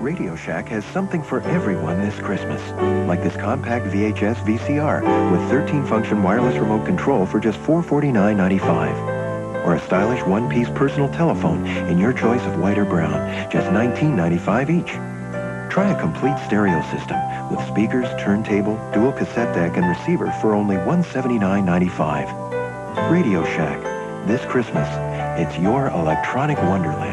Radio Shack has something for everyone this Christmas. Like this compact VHS VCR with 13-function wireless remote control for just $449.95. Or a stylish one-piece personal telephone in your choice of white or brown, just $19.95 each. Try a complete stereo system with speakers, turntable, dual cassette deck, and receiver for only $179.95. Radio Shack. This Christmas, it's your electronic wonderland.